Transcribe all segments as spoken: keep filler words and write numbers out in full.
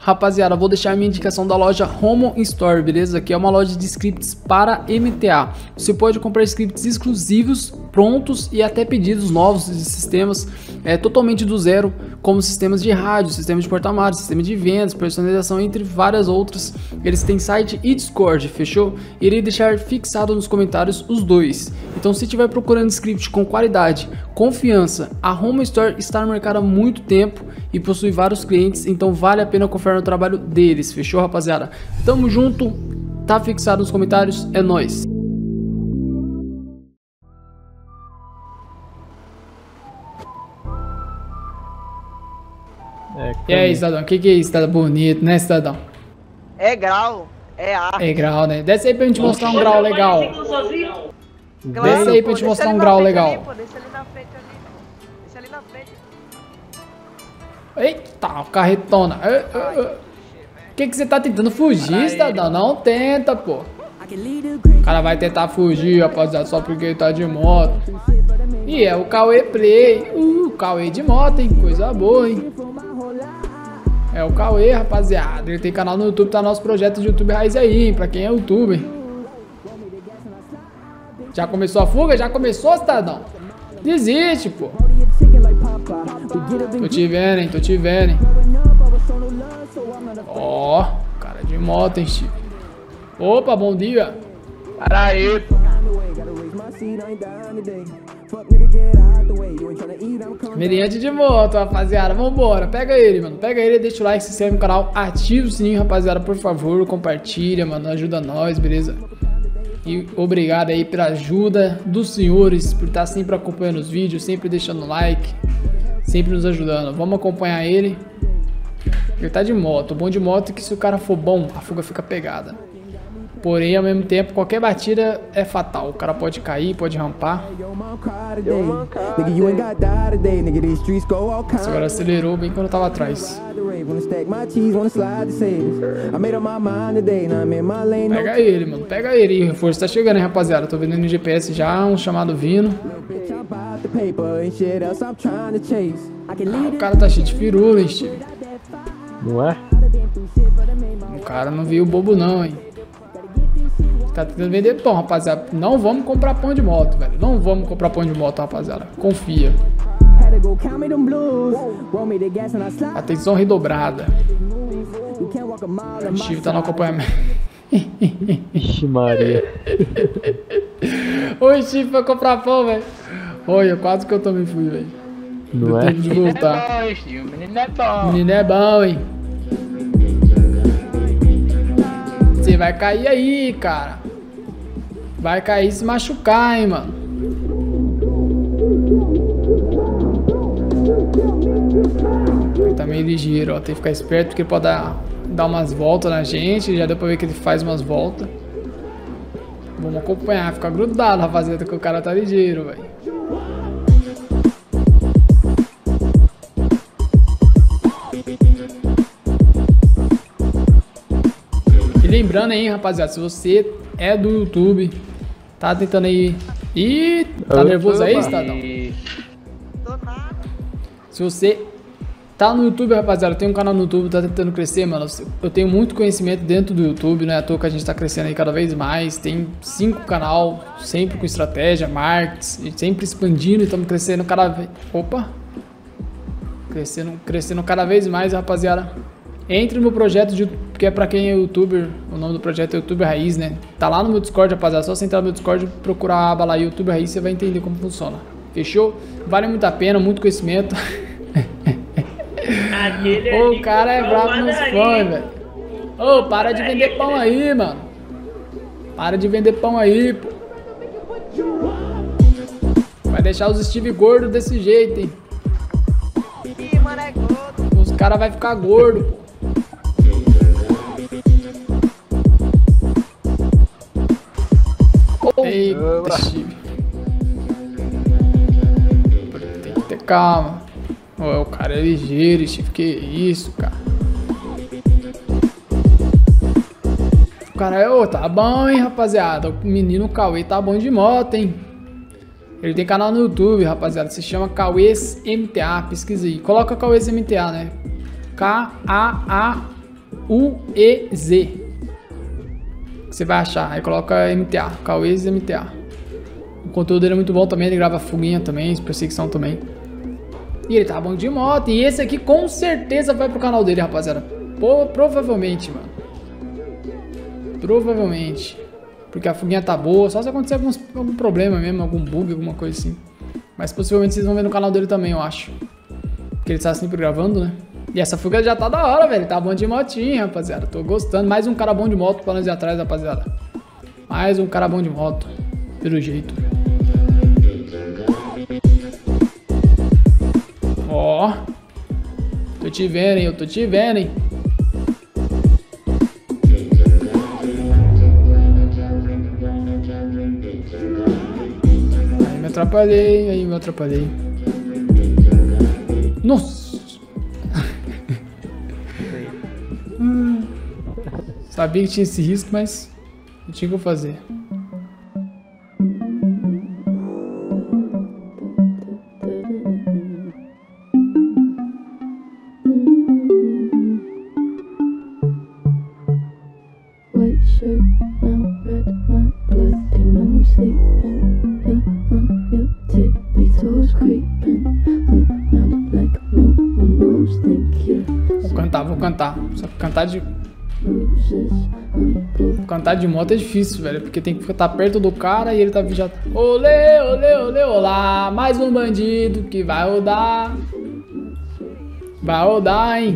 Rapaziada, vou deixar minha indicação da loja Homo Store, beleza? Que é uma loja de scripts para M T A. Você pode comprar scripts exclusivos, prontos e até pedidos novos de sistemas é, totalmente do zero, como sistemas de rádio, sistema de porta-malas, sistema de vendas, personalização, entre várias outras. Eles têm site e Discord, fechou? Irei deixar fixado nos comentários os dois. Então, se estiver procurando script com qualidade, confiança, a Homo Store está no mercado há muito tempo e possui vários clientes, então vale a pena confiar no trabalho deles, fechou, rapaziada? Tamo junto, tá fixado nos comentários, é nóis! É, e aí, cidadão, o que que é isso? Tá bonito, né, cidadão? É grau, é arte. É grau, né? Desce aí pra gente mostrar um grau legal. Desce aí pra gente mostrar um grau legal. Desce ali na frente ali. Desce ali na frente. Eita, carretona. O que que você tá tentando fugir, cidadão? Não tenta, pô. O cara vai tentar fugir, rapaziada, só porque ele tá de moto. E é o Cauê Play. Uh, Cauê de moto, hein? Coisa boa, hein? É o Cauê, rapaziada. Ele tem canal no YouTube, tá nosso projeto de YouTube Raiz aí, hein? Pra quem é youtuber. Já começou a fuga? Já começou, cidadão? Desiste, pô. Tô te vendo, hein? Tô te vendo, hein? Ó, oh, cara de moto, hein, Steve? Opa, bom dia. Para aí, pô. Meriante de moto, rapaziada. Vambora. Pega ele, mano. Pega ele, deixa o like, se inscreve no canal. Ativa o sininho, rapaziada, por favor. Compartilha, mano. Ajuda nós, beleza? E obrigado aí pela ajuda dos senhores, por estar sempre acompanhando os vídeos, sempre deixando like, sempre nos ajudando. Vamos acompanhar ele. Ele tá de moto. O bom de moto é que se o cara for bom, a fuga fica pegada. Porém, ao mesmo tempo, qualquer batida é fatal. O cara pode cair, pode rampar. Esse agora acelerou bem quando eu tava atrás. Pega ele, mano. Pega ele. O reforço tá chegando, hein, rapaziada. Tô vendo no G P S já um chamado vindo. Ah, o cara tá cheio de firula, hein, Steve? Não é? O cara não viu o bobo não, hein? Tá tentando vender pão, rapaziada. Não vamos comprar pão de moto, velho. Não vamos comprar pão de moto, rapaziada. Confia. Atenção redobrada. O Steve tá no acompanhamento. Ixi, Maria. O Steve foi comprar pão, velho. Olha, quase que eu também fui, velho. Não Deu é? tempo de voltar. É bom, Steve. Menino é bom. Menino é bom, hein? Você vai cair aí, cara. Vai cair e se machucar, hein, mano. Ele tá meio ligeiro, ó. Tem que ficar esperto porque ele pode dar, dar umas voltas na gente. Já deu pra ver que ele faz umas voltas. Vamos acompanhar, ficar grudado, rapaziada, que o cara tá ligeiro, velho. Lembrando aí, rapaziada, se você é do YouTube, tá tentando aí... Ih, tá nervoso aí, cidadão? Se você tá no YouTube, rapaziada, tem um canal no YouTube, tá tentando crescer, mano. Eu tenho muito conhecimento dentro do YouTube, não é à toa que a gente tá crescendo aí cada vez mais. Tem cinco canal, sempre com estratégia, marketing, sempre expandindo e estamos crescendo cada vez... Opa! Crescendo, crescendo cada vez mais, rapaziada. Entre no meu projeto, de, que é pra quem é youtuber, o nome do projeto é YouTube Raiz, né? Tá lá no meu Discord, rapaziada, só você entrar no meu Discord e procurar a aba lá, YouTube Raiz, você vai entender como funciona. Fechou? Vale muito a pena, muito conhecimento. Ô, o cara é bravo nos fãs, velho. Ô, para de vender pão aí, mano. Para de vender pão aí, pô. Vai deixar os Steve gordo desse jeito, hein? Os caras vão ficar gordo, pô. Eita, Steve. Tem que ter calma. Oh, o cara é ligeiro, Steve. Que isso, cara. O cara é... Oh, tá bom, hein, rapaziada. O menino Cauê tá bom de moto, hein. Ele tem canal no YouTube, rapaziada. Se chama Cauês M T A. Pesquisa aí. Coloca Cauês M T A, né? K A A U E Z. Você vai achar, aí coloca M T A, Cauês M T A. O conteúdo dele é muito bom também, ele grava fuguinha também, perseguição também. E ele tá bom de moto, e esse aqui com certeza vai pro canal dele, rapaziada. Pô, provavelmente, mano. Provavelmente. Porque a fuguinha tá boa, só se acontecer alguns, algum problema mesmo, algum bug, alguma coisa assim. Mas possivelmente vocês vão ver no canal dele também, eu acho. Porque ele tá sempre gravando, né? E essa fuga já tá da hora, velho. Tá bom de motinha, rapaziada. Tô gostando. Mais um cara bom de moto pra nós ir atrás, rapaziada. Mais um cara bom de moto. Pelo jeito. Ó. Tô te vendo, hein? Eu tô te vendo, hein? Aí me atrapalhei. Aí me atrapalhei. Nossa. Sabia que tinha esse risco, mas não tinha o que fazer. Vou cantar, vou cantar. Só que cantar de... Cantar de moto é difícil, velho. Porque tem que estar perto do cara e ele tá já... Olê, olê, olê, olá. Mais um bandido que vai rodar. Vai rodar, hein?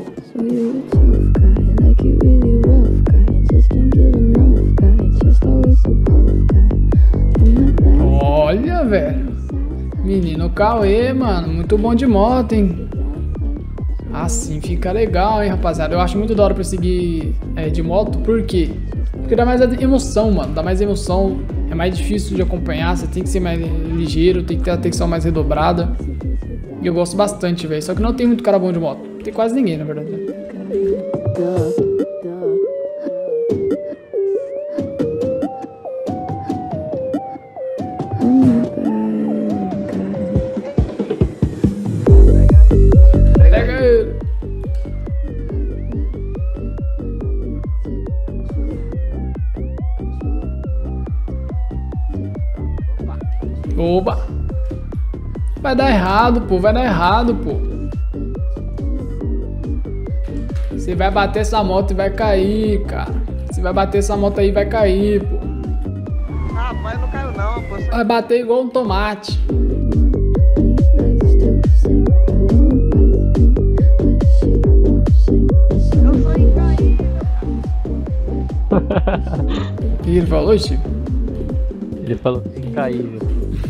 Olha, velho. Menino Cauê, mano. Muito bom de moto, hein? Assim fica legal, hein, rapaziada. Eu acho muito da hora perseguir é, de moto. Por quê? Porque dá mais emoção, mano. Dá mais emoção. É mais difícil de acompanhar. Você tem que ser mais ligeiro. Tem que ter a atenção mais redobrada. E eu gosto bastante, velho. Só que não tem muito cara bom de moto. Não tem quase ninguém, na verdade. Oba! Vai dar errado, pô. Vai dar errado, pô. Você vai bater essa moto e vai cair, cara. Você vai bater essa moto aí e vai cair, pô. Ah, mas não caiu não, pô. Vai bater igual um tomate. Eu sou incaível. O que ele falou, Chico? Ele falou que é incaível.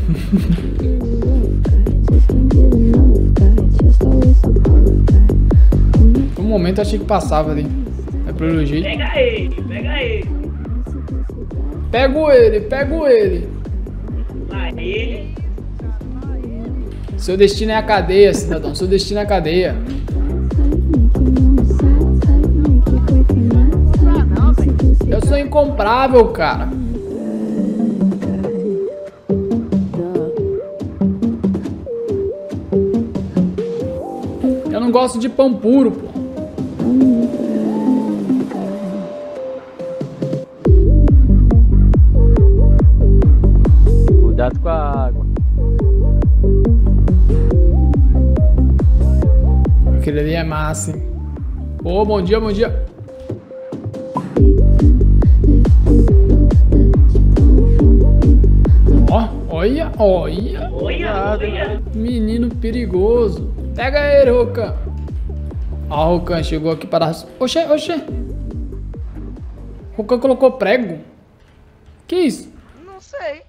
Por um momento eu achei que passava ali. É pelo jeito. Pega ele, pega ele. Pego ele, pego ele. Lá ele. Seu destino é a cadeia, cidadão. Seu destino é a cadeia. Eu sou incomprável, cara. Eu não gosto de pão puro, pô. Cuidado com a água. Aquele ali é massa, hein? Ô, bom dia, bom dia. Ó, olha, olha. Olha, olha. Menino perigoso. Pega ele, Rocan. Ó, o Rocan chegou aqui para... Oxê, oxê. Rocan colocou prego. Que isso? Não sei.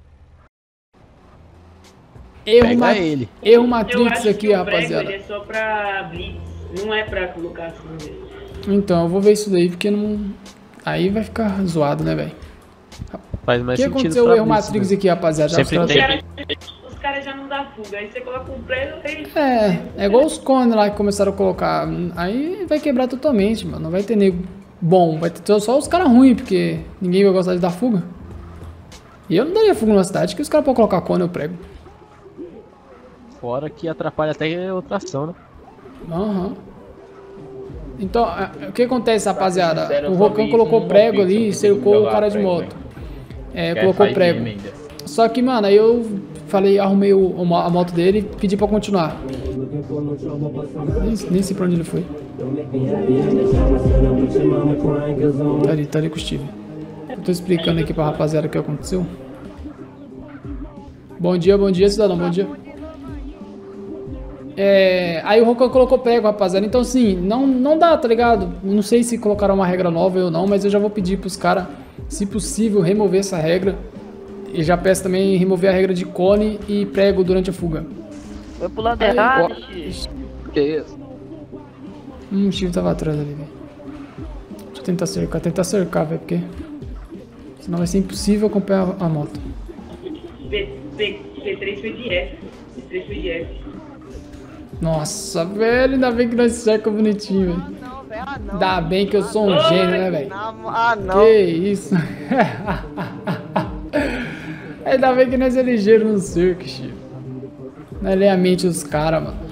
Erro, Pega ma... ele. Erro Eu Matrix acho aqui, que o rapaziada. prego, ele é só pra blitz. Não é pra colocar assim mesmo. Então, eu vou ver isso daí, porque não... Aí vai ficar zoado, né, velho? Faz O mais que sentido aconteceu o pra erro blitz, Matrix né? aqui, rapaziada? Sempre Os Os caras- tem. caras os caras já não dão fuga. Aí você coloca um prego aí. É, é igual os cones lá que começaram a colocar. Aí vai quebrar totalmente, mano. Não vai ter nego bom. Vai ter só os caras ruins, porque ninguém vai gostar de dar fuga. E eu não daria fuga na cidade, que os caras podem colocar cone, eu prego. Fora que atrapalha até a outra ação, né? Aham. Então, é, o que acontece, rapaziada? sincero, eu O só Rocan vi colocou isso no prego Pixel, ali e que tem cercou que o jogar cara de prego, moto. É, Que é colocou fight prego. game ainda. Só que, mano, aí eu falei, arrumei o, o mo- a moto dele e pedi pra continuar. Nem, nem sei pra onde ele foi. Tá ali, tá ali com o Steve. Eu tô explicando aqui pra rapaziada o que aconteceu. Bom dia, bom dia, cidadão, bom dia. É, aí o Rocan colocou prego, rapaziada. Então, assim, não, não dá, tá ligado? Não sei se colocaram uma regra nova ou não, mas eu já vou pedir pros caras, se possível, remover essa regra. E já peço também remover a regra de cone e prego durante a fuga. Foi pro lado Aí, errado, ó. X. Que isso? Hum, o Steve tava atrás ali, velho. Deixa eu tentar cercar, tentar cercar, velho, porque senão vai ser impossível acompanhar a moto. P, P, P3 foi de F. P três foi de F. Nossa, velho, ainda bem que nós cerca bonitinho, velho. Ah, não, velho. Ah, não. Ainda bem que eu sou um gênio, né, velho? Não, ah, não. Que isso? Ainda bem que nós é ligeiro no circo, Chico. Não é ler a mente dos caras, mano.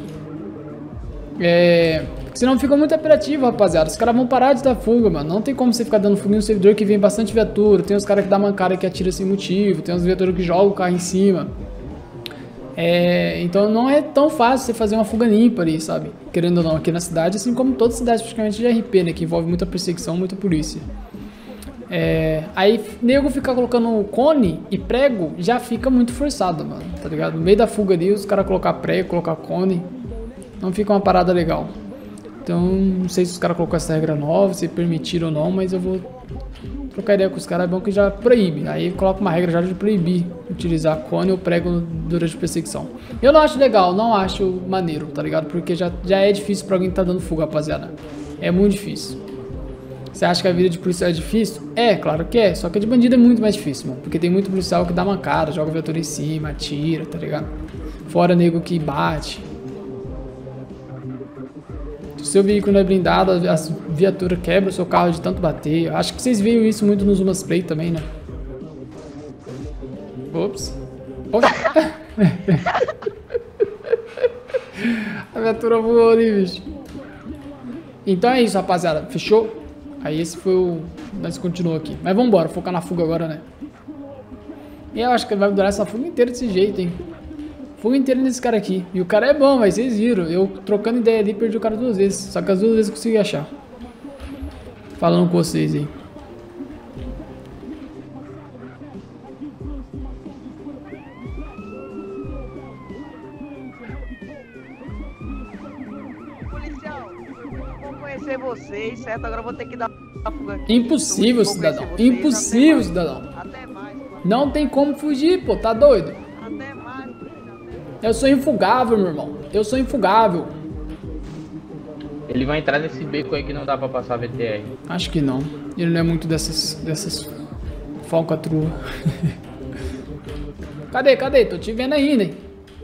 É... Senão fica muito apelativo, rapaziada. Os caras vão parar de dar fuga, mano. Não tem como você ficar dando fuga em um servidor que vem bastante viatura. Tem os caras que dá mancada que atira sem motivo. Tem os viaturas que jogam o carro em cima. É... Então não é tão fácil você fazer uma fuga limpa ali, sabe? Querendo ou não, aqui na cidade, assim como todas as cidades praticamente de R P, né? Que envolve muita perseguição, muita polícia. É, aí, nego ficar colocando cone e prego já fica muito forçado, mano, tá ligado? No meio da fuga ali, os caras colocar prego, colocar cone, não fica uma parada legal. Então, não sei se os caras colocam essa regra nova, se permitiram ou não, mas eu vou trocar ideia com os caras, é bom que já proíbe. Aí coloca uma regra já de proibir utilizar cone ou prego durante a perseguição. Eu não acho legal, não acho maneiro, tá ligado? Porque já, já é difícil pra alguém que tá dando fuga, rapaziada. É muito difícil. Você acha que a vida de policial é difícil? É, claro que é. Só que a de bandido é muito mais difícil, mano. Porque tem muito policial que dá mancada, joga a viatura em cima, atira, tá ligado? Fora nego que bate. Se o seu veículo não é blindado, a viatura quebra o seu carro de tanto bater. Eu acho que vocês viram isso muito nos Umas Play também, né? Ops. Ops. A viatura voou ali, bicho. Então é isso, rapaziada. Fechou? Aí esse foi o... Nós continuamos aqui. Mas vamos embora, focar na fuga agora, né? E eu acho que vai durar essa fuga inteira desse jeito, hein? Fuga inteira nesse cara aqui. E o cara é bom, mas vocês viram. Eu trocando ideia ali, perdi o cara duas vezes. Só que as duas vezes eu consegui achar. Falando com vocês aí. Policial, eu vou conhecer vocês, certo? Agora eu vou ter que dar a fuga aqui. Impossível, Vou cidadão. conhecer vocês, Impossível, até cidadão. mais. Até mais. Não tem como fugir, pô. Tá doido? Até mais. Eu sou infugável, meu irmão. Eu sou infugável. Ele vai entrar nesse beco aí que não dá pra passar V T R. Acho que não. Ele não é muito dessas... Dessas... Falcatrua. Cadê, cadê? Tô te vendo ainda, hein?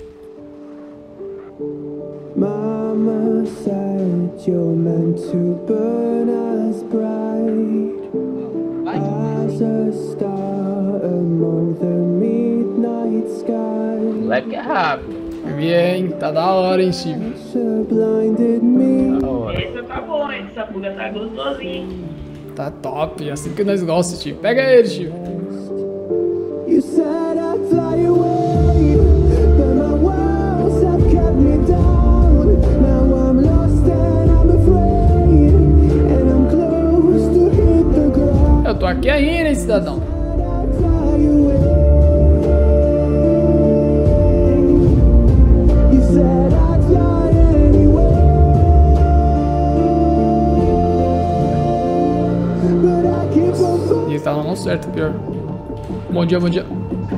Mama said you're meant to burn as bright as a star among the midnight sky. Moleque é rápido. Bien, tá da hora, hein, Steve? Blinded me. Da hora. Essa tá bom, essa fuga tá gostosinha. Tá top, assim que nós gostamos, Steve. Pega ele, Steve. You said I'd fly away, but my walls have kept me down. Now I'm lost and I'm afraid, and I'm close to hit the ground. Eu tô aqui ainda, hein, cidadão? I'd fly away. You said I'd fly anyway, but I keep on falling. E ele tá na mão certa, pior. Bom dia, bom dia.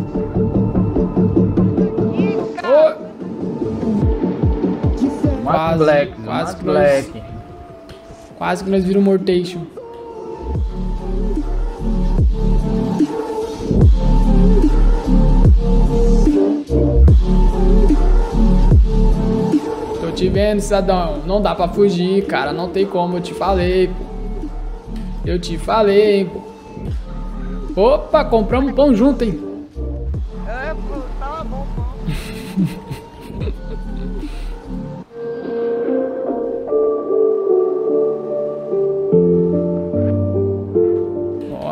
Ô! Max Quase, Black, quase Max que nós- Black. Quase que nós viramos Mortation. Tô te vendo, cidadão. Não dá pra fugir, cara. Não tem como, eu te falei, pô. Eu te falei, pô. Opa, compramos pão junto, hein? É, pô, tava bom, pô.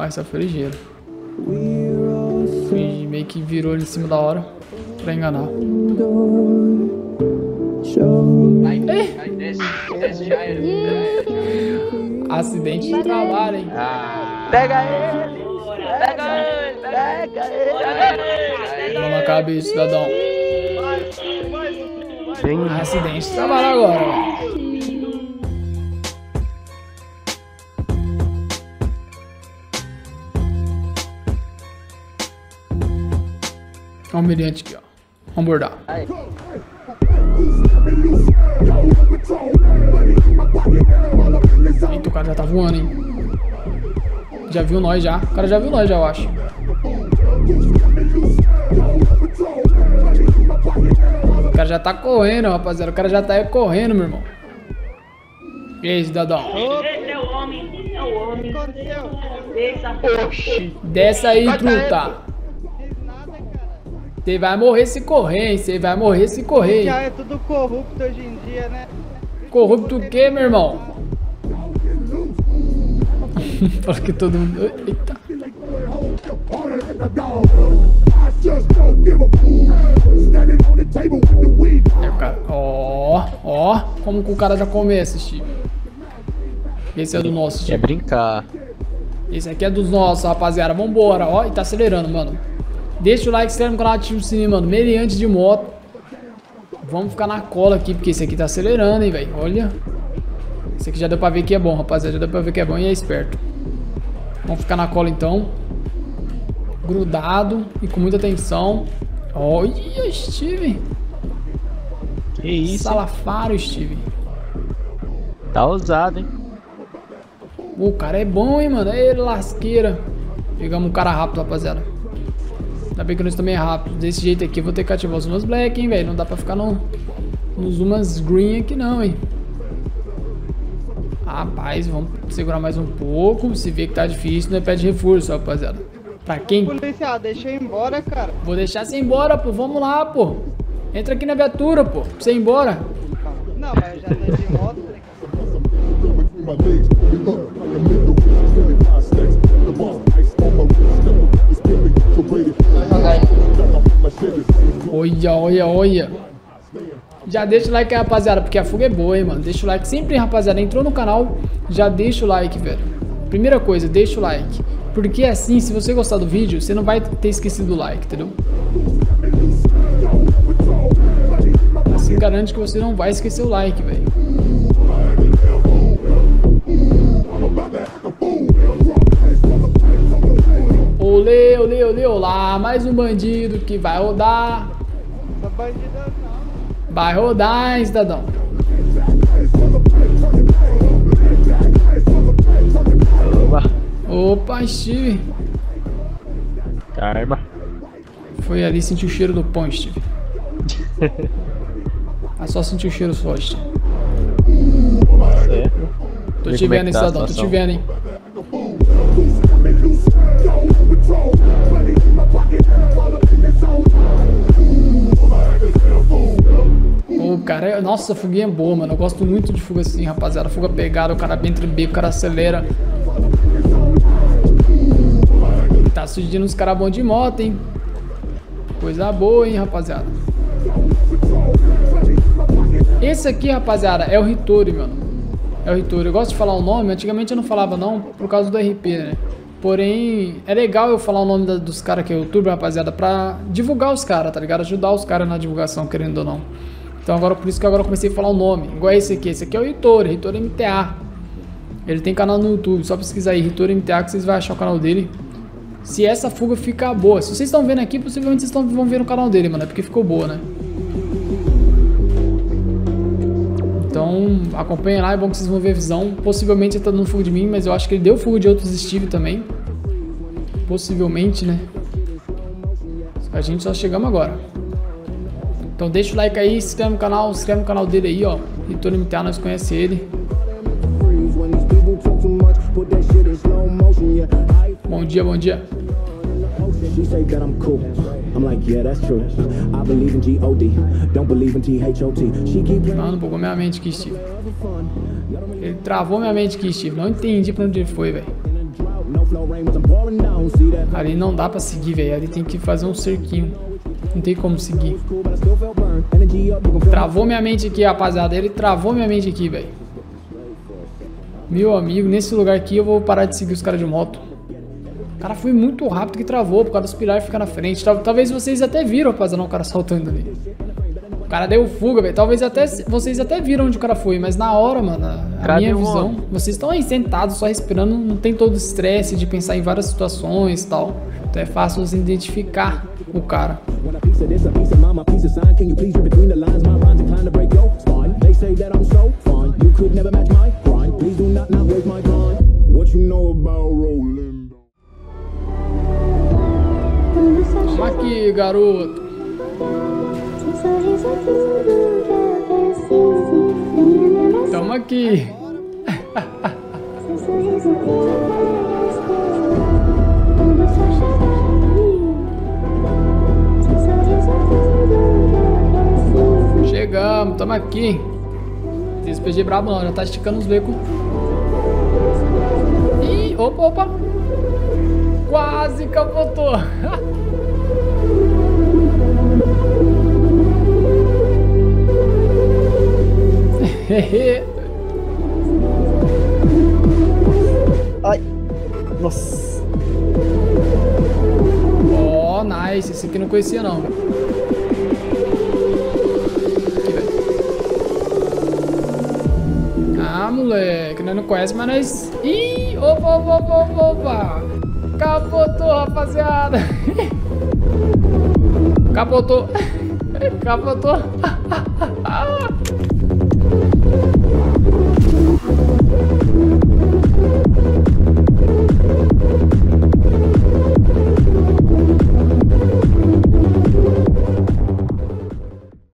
Ah, essa foi ligeiro. Fui meio que virou ele em cima da hora pra enganar. Acidente de trabalho, hein? Pega ele! Pega ele! Pega ele! Vamos na cabeça, cidadão. Acidente de trabalho agora, ó. Olha o mirante aqui, ó. Vamos bordar. Eita, o cara já tá voando, hein? Já viu nós já. O cara já viu nós já, eu acho. O cara já tá correndo, rapaziada. O cara já tá correndo, meu irmão. E aí, cidadão? Esse é o homem, é o homem. Desça. Oxi. Desce aí, truta. Você vai morrer se correr, hein? Você vai morrer se correr. Já é tudo corrupto hoje em dia, né? Corrupto o quê, meu irmão? Fala que todo mundo... Eita. É, cara. Ó, ó. Como que o cara já começa, Steve? Esse é do nosso, Quer Steve. brincar. Esse aqui é dos nossos, rapaziada. Vambora, ó. E tá acelerando, mano. Deixa o like, se inscreve no canal, ativa o sininho, mano. Meliante de moto. Vamos ficar na cola aqui, porque esse aqui tá acelerando, hein, velho. Olha. Esse aqui já deu pra ver que é bom, rapaziada. Já deu pra ver que é bom e é esperto. Vamos ficar na cola, então. Grudado e com muita atenção. Olha, Steve. Que isso? Salafaro, Steve. Tá ousado, hein? O cara é bom, hein, mano. É lasqueira. Pegamos um cara rápido, rapaziada. Ainda bem que nós também é rápido. Desse jeito aqui eu vou ter que ativar os Zumas Black, hein, velho. Não dá pra ficar no, nos Zumas Green aqui não, hein. Rapaz, vamos segurar mais um pouco. Se vê que tá difícil, não é pede reforço, rapaziada. Pra quem? Policial, deixa eu ir embora, cara. Vou deixar você ir embora, pô. Vamos lá, pô. Entra aqui na viatura, pô. Pra você ir embora. Não, mas eu já tô de moto, né? Olha, olha, olha. Já deixa o like aí, rapaziada, porque a fuga é boa, hein, mano. Deixa o like sempre, rapaziada. Entrou no canal, já deixa o like, velho. Primeira coisa, deixa o like. Porque assim, se você gostar do vídeo, você não vai ter esquecido o like, entendeu? Assim garante que você não vai esquecer o like, velho. Olê, olê, olê, olá. Mais um bandido que vai rodar. Essa bandida não. Vai rodar, hein, cidadão. Opa. Opa, Steve. Karma. Foi ali sentir o cheiro do pão, Steve. Ah, só sentir o cheiro só, Steve. É. Tô Vê te como é vendo, que hein, tá a cidadão. Tô te situação. vendo, hein. O cara, é- nossa, a fuguinha é boa, mano. Eu gosto muito de fuga assim, rapaziada. Fuga pegada, o cara bem entre beco, o cara acelera. Tá surgindo uns caras bons de moto, hein. Coisa boa, hein, rapaziada. Esse aqui, rapaziada, é o Hitori, mano. É o Hitori. Eu gosto de falar o nome. Antigamente eu não falava não, por causa do R P, né. Porém, é legal eu falar o nome da, dos caras que é youtuber, rapaziada, pra divulgar os caras, tá ligado? Ajudar os caras na divulgação, querendo ou não. Então agora, por isso que agora eu comecei a falar o nome. Igual esse aqui. Esse aqui é o Hitori, Hitori M T A. Ele tem canal no YouTube, só pesquisar aí, Hitori M T A, que vocês vão achar o canal dele. Se essa fuga ficar boa. Se vocês estão vendo aqui, possivelmente vocês tão, vão ver no canal dele, mano. É porque ficou boa, né? Então, acompanha lá, é bom que vocês vão ver a visão. Possivelmente ele tá dando fuga de mim, mas eu acho que ele deu fuga de outros Steve também. Possivelmente, né? A gente só chegamos agora. Então deixa o like aí, se inscreve no canal, se inscreve no canal dele aí, ó. Hitori M T A, nós conhecemos ele. Bom dia, bom dia. She say that I'm cool. I'm like, yeah, that's true. I believe in G O D. Don't believe in T H O T. She keep Mano, bugou minha mente aqui, Steve. Ele travou minha mente aqui, Steve. Não entendi pra onde ele foi, velho. no Ali não dá pra seguir, velho. Ali tem que fazer um cerquinho. Não tem como seguir. Travou minha mente aqui, rapaziada. Ele travou minha mente aqui, velho. Meu amigo, nesse lugar aqui eu vou parar de seguir os caras de moto. O cara foi muito rápido que travou por causa dos pilares ficar na frente. Talvez vocês até viram, rapaziada, o cara saltando ali. O cara deu fuga, velho. Talvez até vocês até viram onde o cara foi, mas na hora, mano, a Cadê minha o visão, homem? vocês estão aí sentados, só respirando, não tem todo o estresse de pensar em várias situações e tal. Então é fácil você identificar o cara. Toma aqui, garoto. Toma aqui. Chegamos, toma aqui. Esse P G brabo não, já tá esticando os becos. Ih, opa, opa. Quase capotou. Ai, nossa. Ó, oh, nice. Esse aqui eu não conhecia não. Aqui, velho. Ah, moleque, nós não conhecemos, mas nós... Ih, opa, opa, opa, opa. Capotou, rapaziada. Capotou. Capotou.